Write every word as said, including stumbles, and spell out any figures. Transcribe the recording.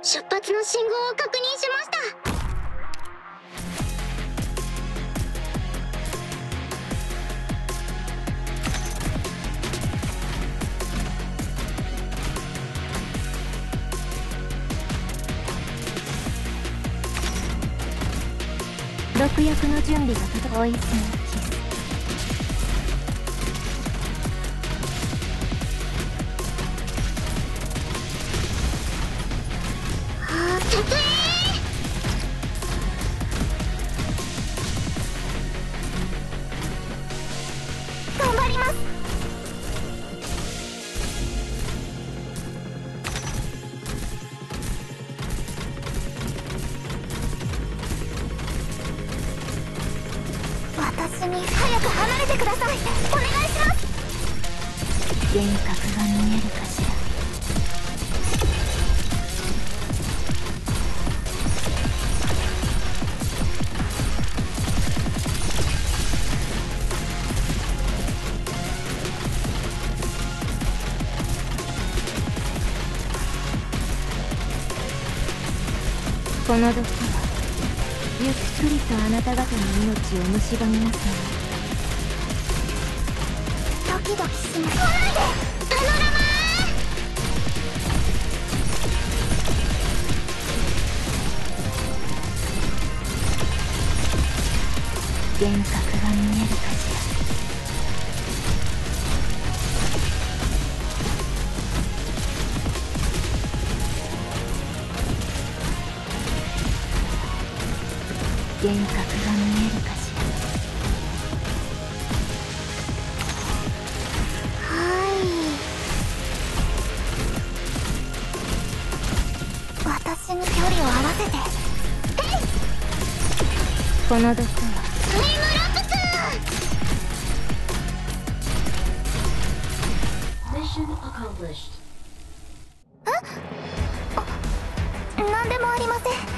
出発の信号を確認しました。 毒薬の準備が整いすぎ。 頑張ります。私に早く離れてください。お願いします。 幻覚が見えるかしら。この毒はゆっくりとあなた方の命を蝕みますね。 ドキドキします。来ないで、パノラマー。幻覚が見えるかしら。幻覚が見えるかしら。 はい。私に距離を合わせて。えい。 この毒はタイムラプス。 Mission accomplished. え？あ、なんでもありません。